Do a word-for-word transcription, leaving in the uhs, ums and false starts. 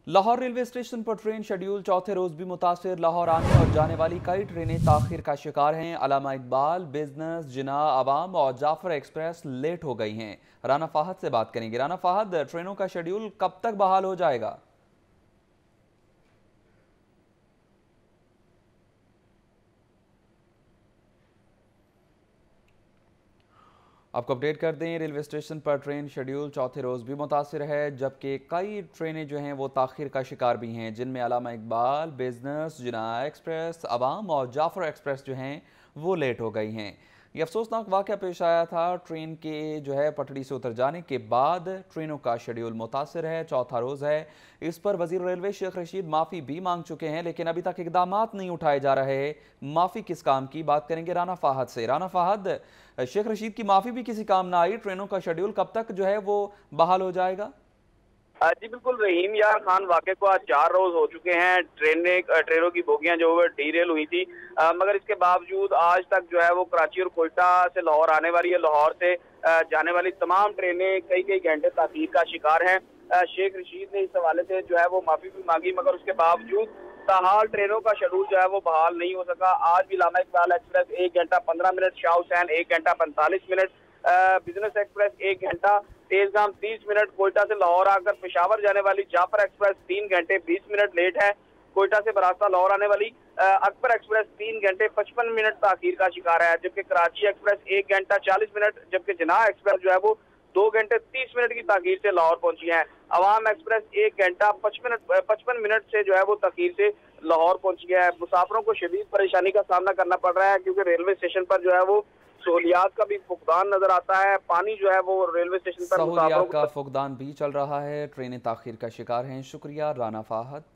Lahore railway station पर train schedule चौथे रोज भी मुतासिर। लाहौर आने और जाने वाली कई ट्रेनें ताखिर का शिकार हैं। अलामा इकबाल, बिजनेस, जिना, आवाम और जाफर एक्सप्रेस लेट हो गई हैं। राना फाहद से बात करेंगे। राना फाहद, ट्रेनों का शेड्यूल कब तक बहाल हो जाएगा? आपको अपडेट कर दें, रेलवे स्टेशन पर ट्रेन शेड्यूल चौथे रोज़ भी मुतासिर है, जबकि कई ट्रेनें जो हैं वो ताखिर का शिकार भी हैं, जिनमें अलामा इकबाल, बिजनेस, जिना एक्सप्रेस, अवाम और जाफर एक्सप्रेस जो हैं वो लेट हो गई हैं। ये अफसोसनाक वाक़या पेश आया था। ट्रेन के जो है पटड़ी से उतर जाने के बाद ट्रेनों का शेड्यूल मुतासिर है, चौथा रोज़ है। इस पर वज़ीर रेलवे शेख रशीद माफ़ी भी मांग चुके हैं, लेकिन अभी तक इकदाम नहीं उठाए जा रहे। माफ़ी किस काम की, बात करेंगे राना फाहद से। राना फाहद, शेख रशीद की माफ़ी भी किसी काम ना आई, ट्रेनों का शेड्यूल कब तक जो है वो बहाल हो जाएगा? जी बिल्कुल, रहीम यार खान वाक़े को आज चार रोज हो चुके हैं। ट्रेनें ट्रेनों की बोगियां जो है डीरेल हुई थी, आ, मगर इसके बावजूद आज तक जो है वो कराची और कोयटा से लाहौर आने वाली है, लाहौर से आ, जाने वाली तमाम ट्रेनें कई कई घंटे ताख़ीर का शिकार हैं। शेख रशीद ने इस हवाले से जो है वो माफ़ी भी मांगी, मगर उसके बावजूद ताहाल ट्रेनों का शेड्यूल जो है वो बहाल नहीं हो सका। आज भी लामा इकबाल एक्सप्रेस एक घंटा पंद्रह मिनट, शाह हुसैन एक घंटा पैंतालीस मिनट, बिजनेस एक्सप्रेस एक घंटा तेजगाम तीस मिनट, कोयटा से लाहौर आकर पेशावर जाने वाली जाफर एक्सप्रेस तीन घंटे बीस मिनट लेट है। कोयटा से बरास्ता लाहौर आने वाली अकबर एक्सप्रेस तीन घंटे पचपन मिनट ताखीर का शिकार है, जबकि कराची एक्सप्रेस एक घंटा चालीस मिनट, जबकि जिनाह एक्सप्रेस जो है वो दो घंटे तीस मिनट की ताखीर से लाहौर पहुंची है। अवाम एक्सप्रेस एक घंटा पचपन पचपन मिनट से जो है वो ताखीर से लाहौर पहुंची है। मुसाफिरों को शदीद परेशानी का सामना करना पड़ रहा है, क्योंकि रेलवे स्टेशन पर जो है वो सहूलियात का भी फुकदान नजर आता है। पानी जो है वो रेलवे स्टेशन पर सहूलियात का फुकदान भी चल रहा है, ट्रेनें ताखीर का शिकार हैं। शुक्रिया राना फाहद।